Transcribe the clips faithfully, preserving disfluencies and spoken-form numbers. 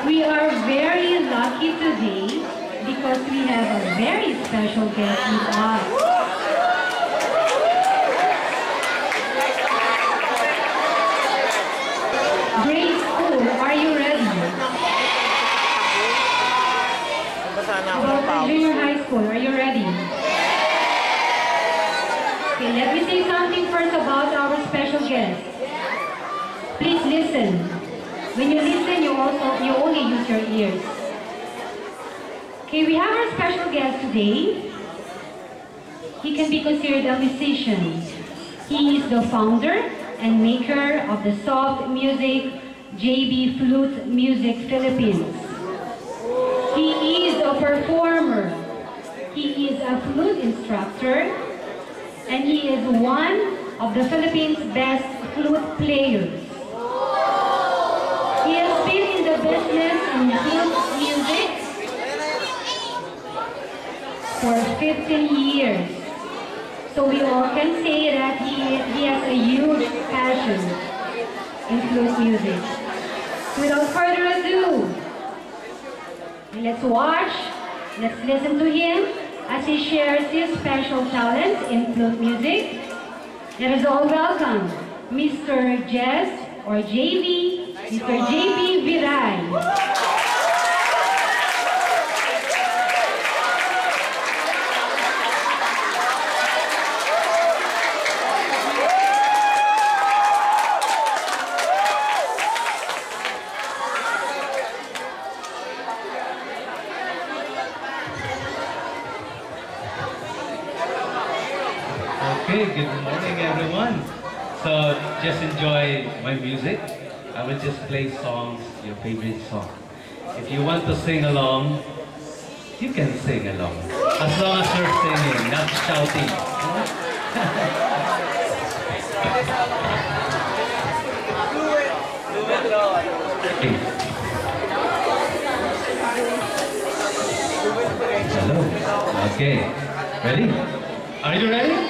We are very lucky today because we have a very special guest with us. Grade school, are you ready? About the junior high school, are you ready? Okay, let me say something first about our special guest. Please listen. When you listen, you also you only use your ears. Okay, we have our special guest today. He can be considered a musician. He is the founder and maker of the soft music J B Flute Music Philippines. He is a performer. He is a flute instructor, and he is one of the Philippines' best flute players. He has been in the business in flute music for fifteen years. So we all can say that he, he has a huge passion in flute music. Without further ado, let's watch, let's listen to him as he shares his special talents in flute music. Let us all welcome Mister Jess or J B, Mister J B Viray. Okay, good morning everyone. So just enjoy my music. I will just play songs, your favorite song. If you want to sing along, you can sing along. As long as you're singing, not shouting. Okay. Hello. Okay. Ready? Are you ready?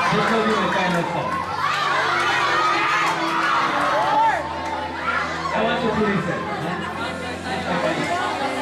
This will be my final song. I want you to listen. Huh?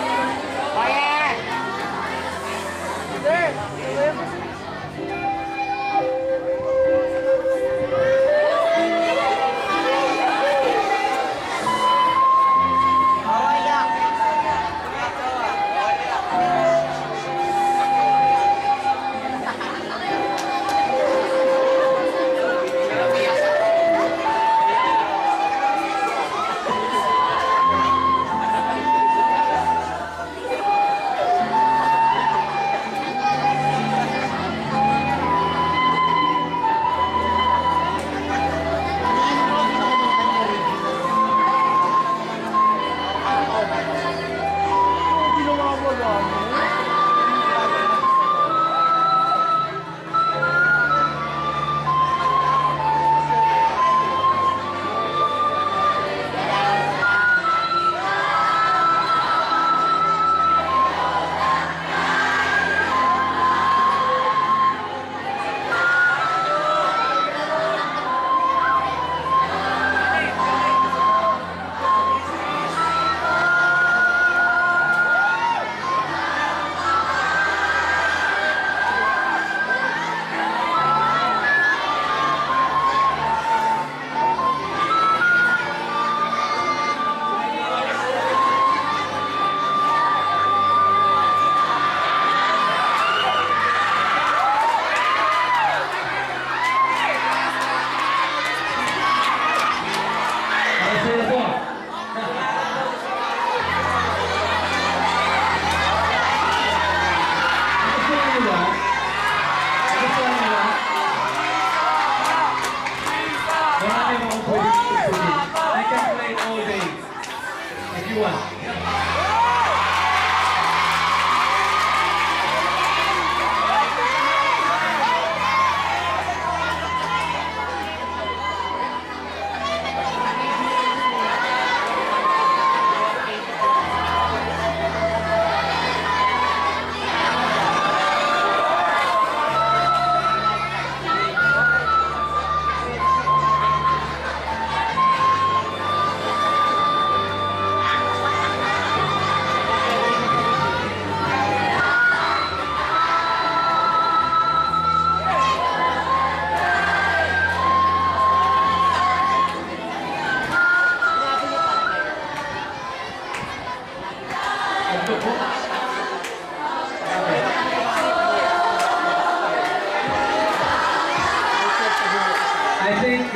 I think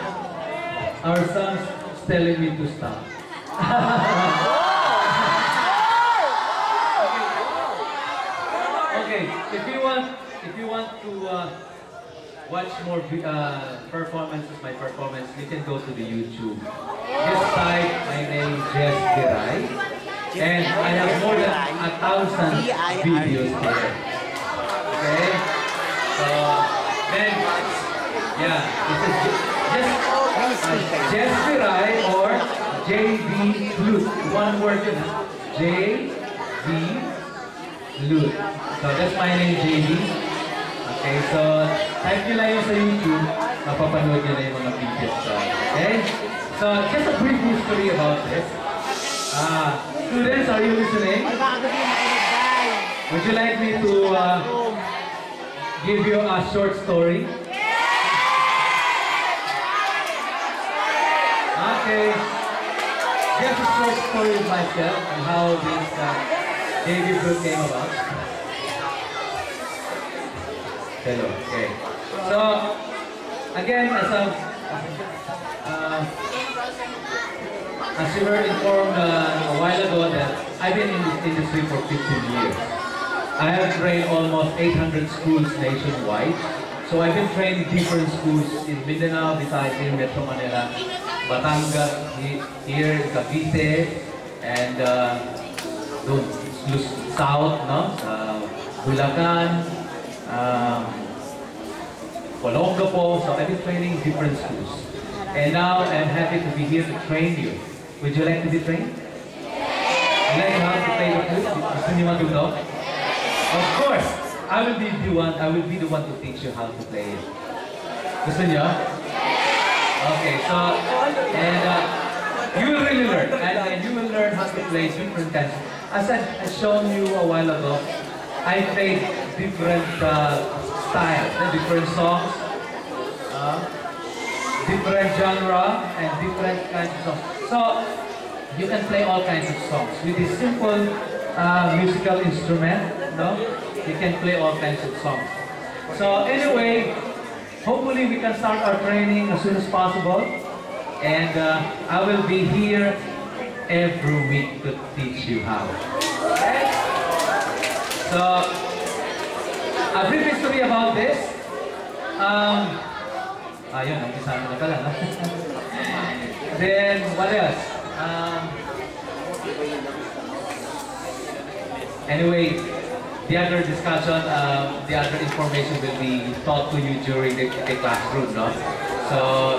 uh, our son's telling me to stop. Okay, if you want, if you want to uh, watch more uh, performances, my performance, you can go to the YouTube. Just type my name, Jess Diray, and I have more than a thousand videos there. Okay, so then, yeah, this is just uh, Jess Diray or J V Flute. One word, you know, J V Flute. So that's my name, J V. Okay, so type nyo lang yun sa YouTube, mapapanood nyo na yung mga videos. Okay? So, just a brief history about this. Uh, students, are you listening? Would you like me to uh, give you a short story? Okay. Just a short story of myself and how this uh, J V Flute came about. Hello. Okay. So, again, as a, uh, as you were informed uh, a while ago that I've been in this industry for fifteen years. I have trained almost eight hundred schools nationwide. So I've been trained in different schools in Mindanao, Visayas, in Metro Manila, Batangas, here in Cavite, and uh, south, no? Uh, Bulacan. Um, Olongapo, so I've been training different schools. And now I'm happy to be here to train you. Would you like to be trained? You like how to play the flute? Gusto niyo matuto? Of course! I will be the one, I will be the one to teach you how to play it. Gusto niyo? Okay, so, and uh, you will really learn, and, and you will learn how to play different kinds. As I had shown you a while ago, I played different uh, styles, uh, different songs, uh, different genre, and different kinds of songs. So, you can play all kinds of songs. With this simple uh, musical instrument, no? You can play all kinds of songs. So, anyway, hopefully we can start our training as soon as possible. And uh, I will be here every week to teach you how. Okay? So, a brief history about this. Um, ayun, nagisama na pala, no? Then, what else? Um, anyway, the other discussion, uh, the other information will be taught to you during the, the classroom, no? So,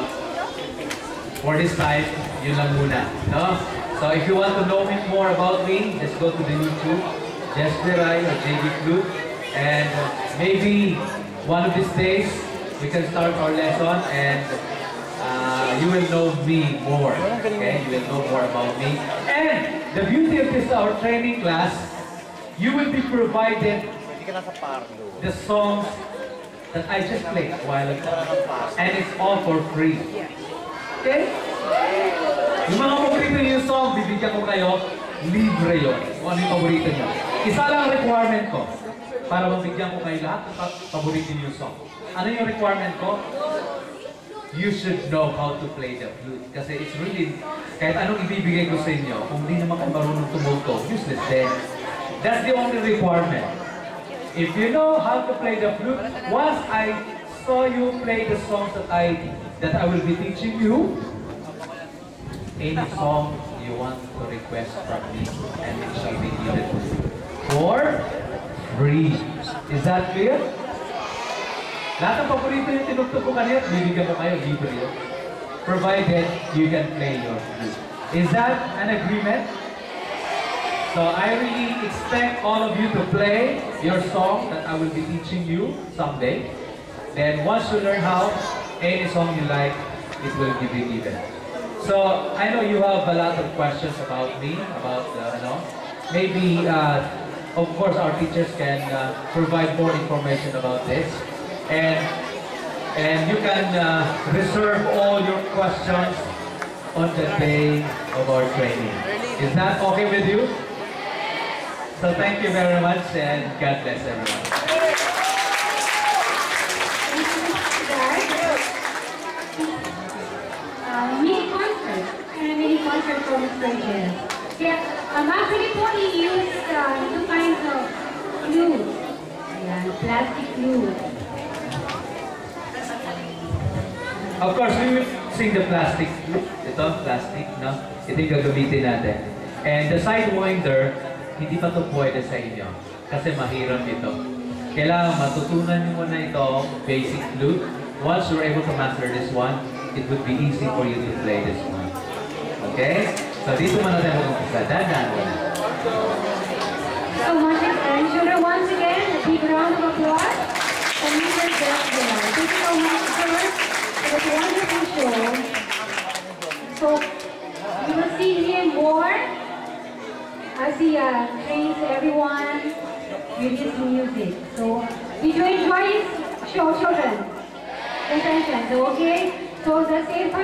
for this time, yun lang muna, no? So, if you want to know more about me, just go to the YouTube, Jess Piray or J B Flute, and maybe one of these days, we can start our lesson and uh, you will know me more, okay? You will know more about me. And the beauty of this, our training class, you will be provided the songs that I just played a while ago. And it's all for free. Okay? Yung mga paborito niyo yung song, bibigyan ko kayo, libre yun. Kung ano yung paborito niyo. Isa lang ang requirement ko para mabigyan ko kayo lahat ng paborito niyo yung song. Ano yung requirement ko? You should know how to play the flute. Kasi it's really, kahit anong ibibigay ko sa inyo, kung hindi naman kayo marunong tumugtog, useless then. That's the only requirement. If you know how to play the flute, once I saw you play the songs that I that I will be teaching you, any song you want to request from me, and it shall be given to you for free. Is that clear? Lahat ng paborito yung tinugtog ko kanina, bibigyan ko kayo, libre yun. Provided you can play your flute. Is that an agreement? So I really expect all of you to play your song that I will be teaching you someday. Then once you learn how, any song you like, it will be given. So I know you have a lot of questions about me, about uh, no? Maybe, uh, of course, our teachers can uh, provide more information about this. And, and you can uh, reserve all your questions on the day of our training. Is that okay with you? So thank you very much and God bless everyone. Uh, mini concert and a mini concert for Mister Jen. Yeah, um, actually po he used uh, two kinds of flute. Yeah, plastic flute. Of course, we will sing the plastic flute. Ito, plastic, no? Ito yung gagamitin natin. And the sidewinder, hindi pa ito pwede sa inyo. Kasi mahirap ito. Kailangan matutunan nyo muna ito, basic flute. Once you're able to master this one, it would be easy for you to play this one. Okay? So dito muna tayo mag-umpisa. Dahan-dahan muna. So much attention. Once again, a big round of applause for Mister Jeff Villar. Thank you so much, sir, for this wonderful show. So, you will see him more as he uh, trains everyone with his music. So, did you enjoy his show, children? Attention. So, okay. So, the same